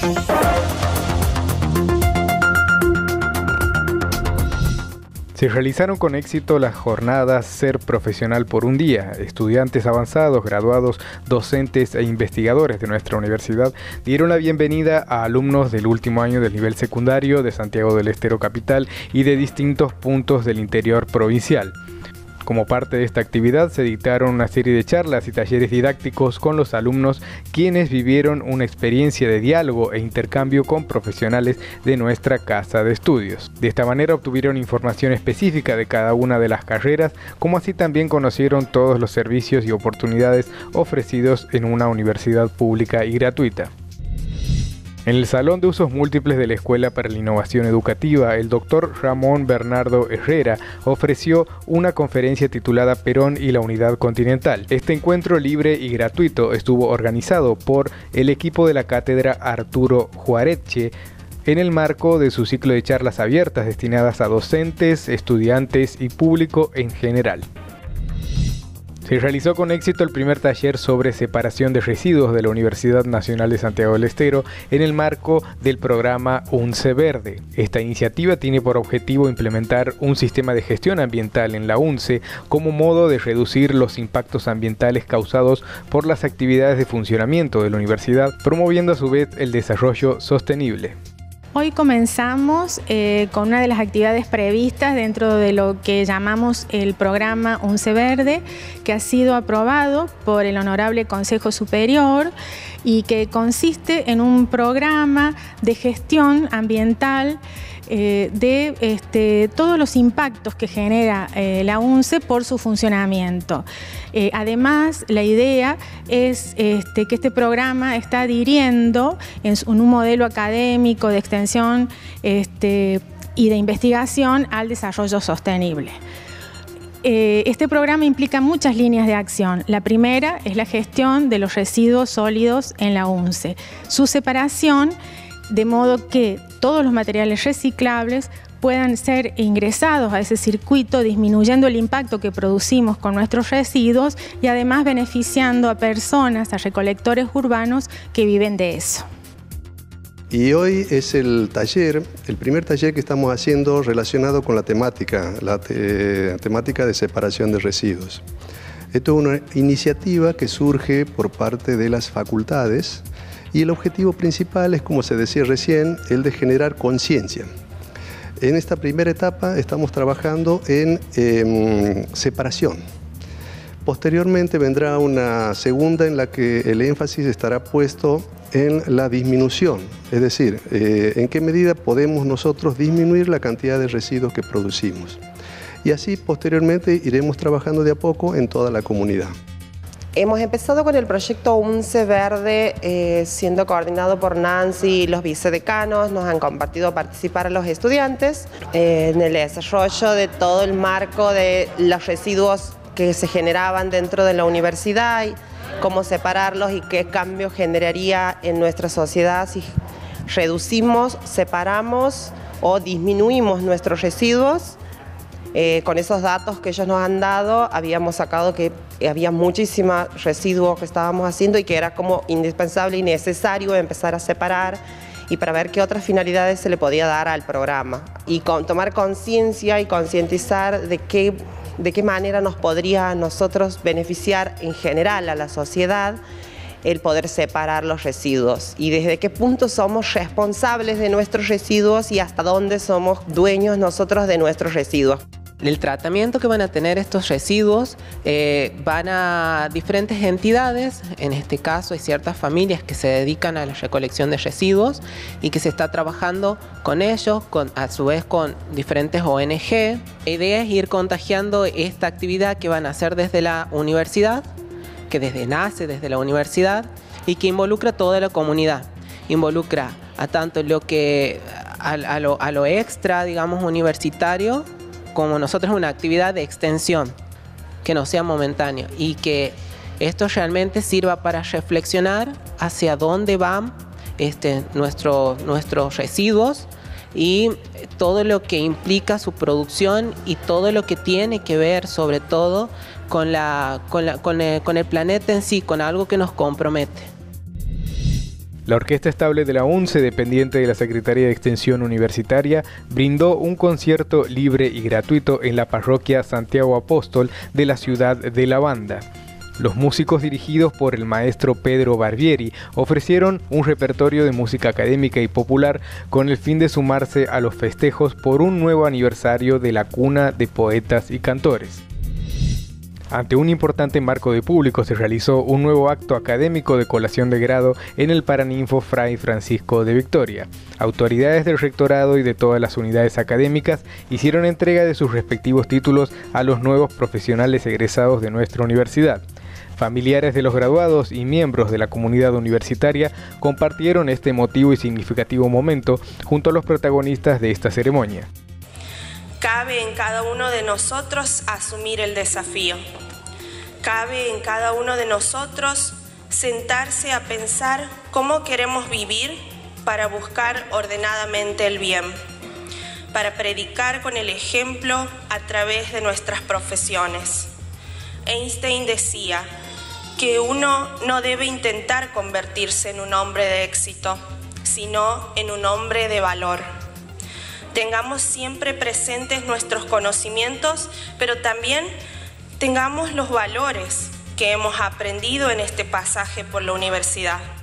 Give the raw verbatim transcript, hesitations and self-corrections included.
Se realizaron con éxito las jornadas Ser Profesional por un Día. Estudiantes avanzados, graduados, docentes e investigadores de nuestra universidad dieron la bienvenida a alumnos del último año del nivel secundario de Santiago del Estero capital y de distintos puntos del interior provincial. Como parte de esta actividad se dictaron una serie de charlas y talleres didácticos con los alumnos, quienes vivieron una experiencia de diálogo e intercambio con profesionales de nuestra casa de estudios. De esta manera obtuvieron información específica de cada una de las carreras, como así también conocieron todos los servicios y oportunidades ofrecidos en una universidad pública y gratuita. En el Salón de Usos Múltiples de la Escuela para la Innovación Educativa, el doctor Ramón Bernardo Herrera ofreció una conferencia titulada Perón y la Unidad Continental. Este encuentro libre y gratuito estuvo organizado por el equipo de la Cátedra Arturo Juareche en el marco de su ciclo de charlas abiertas destinadas a docentes, estudiantes y público en general. Se realizó con éxito el primer taller sobre separación de residuos de la Universidad Nacional de Santiago del Estero en el marco del programa UNCE Verde. Esta iniciativa tiene por objetivo implementar un sistema de gestión ambiental en la UNCE como modo de reducir los impactos ambientales causados por las actividades de funcionamiento de la universidad, promoviendo a su vez el desarrollo sostenible. Hoy comenzamos eh, con una de las actividades previstas dentro de lo que llamamos el programa UNCE Verde, que ha sido aprobado por el Honorable Consejo Superior y que consiste en un programa de gestión ambiental eh, de este, todos los impactos que genera eh, la UNCE por su funcionamiento. Eh, además, la idea es este, que este programa está adhiriendo en, en un modelo académico de extensión este, y de investigación al desarrollo sostenible. Eh, este programa implica muchas líneas de acción. La primera es la gestión de los residuos sólidos en la UNCE, su separación de modo que todos los materiales reciclables puedan ser ingresados a ese circuito, disminuyendo el impacto que producimos con nuestros residuos y además beneficiando a personas, a recolectores urbanos que viven de eso. Y hoy es el taller, el primer taller que estamos haciendo relacionado con la temática, la te, temática de separación de residuos. Esto es una iniciativa que surge por parte de las facultades y el objetivo principal es, como se decía recién, el de generar conciencia. En esta primera etapa estamos trabajando en eh, separación. Posteriormente vendrá una segunda en la que el énfasis estará puesto en la disminución, es decir, eh, en qué medida podemos nosotros disminuir la cantidad de residuos que producimos. Y así posteriormente iremos trabajando de a poco en toda la comunidad. Hemos empezado con el proyecto UNCE Verde, eh, siendo coordinado por Nancy y los vicedecanos. Nos han compartido participar a los estudiantes eh, en el desarrollo de todo el marco de los residuos que se generaban dentro de la universidad y cómo separarlos y qué cambio generaría en nuestra sociedad si reducimos, separamos o disminuimos nuestros residuos. Eh, con esos datos que ellos nos han dado, habíamos sacado que había muchísimos residuos que estábamos haciendo y que era como indispensable y necesario empezar a separar y para ver qué otras finalidades se le podía dar al programa. Y con, tomar conciencia y concientizar de qué, de qué manera nos podría a nosotros beneficiar en general a la sociedad el poder separar los residuos y desde qué punto somos responsables de nuestros residuos y hasta dónde somos dueños nosotros de nuestros residuos. El tratamiento que van a tener estos residuos eh, van a diferentes entidades, en este caso hay ciertas familias que se dedican a la recolección de residuos y que se está trabajando con ellos, con, a su vez con diferentes O N G. La idea es ir contagiando esta actividad que van a hacer desde la universidad, que desde nace desde la universidad y que involucra a toda la comunidad. Involucra a tanto lo que a, a, lo, a lo extra, digamos, universitario, como nosotros una actividad de extensión, que no sea momentáneo y que esto realmente sirva para reflexionar hacia dónde van este, nuestro, nuestros residuos y todo lo que implica su producción y todo lo que tiene que ver sobre todo con, la, con, la, con, el, con el planeta en sí, con algo que nos compromete. La Orquesta Estable de la UNCE, dependiente de la Secretaría de Extensión Universitaria, brindó un concierto libre y gratuito en la parroquia Santiago Apóstol de la ciudad de La Banda. Los músicos, dirigidos por el maestro Pedro Barbieri, ofrecieron un repertorio de música académica y popular con el fin de sumarse a los festejos por un nuevo aniversario de la cuna de poetas y cantores. Ante un importante marco de público se realizó un nuevo acto académico de colación de grado en el Paraninfo Fray Francisco de Victoria. Autoridades del rectorado y de todas las unidades académicas hicieron entrega de sus respectivos títulos a los nuevos profesionales egresados de nuestra universidad. Familiares de los graduados y miembros de la comunidad universitaria compartieron este emotivo y significativo momento junto a los protagonistas de esta ceremonia. Cabe en cada uno de nosotros asumir el desafío. Cabe en cada uno de nosotros sentarse a pensar cómo queremos vivir para buscar ordenadamente el bien, para predicar con el ejemplo a través de nuestras profesiones. Einstein decía que uno no debe intentar convertirse en un hombre de éxito, sino en un hombre de valor. Tengamos siempre presentes nuestros conocimientos, pero también tengamos los valores que hemos aprendido en este pasaje por la universidad.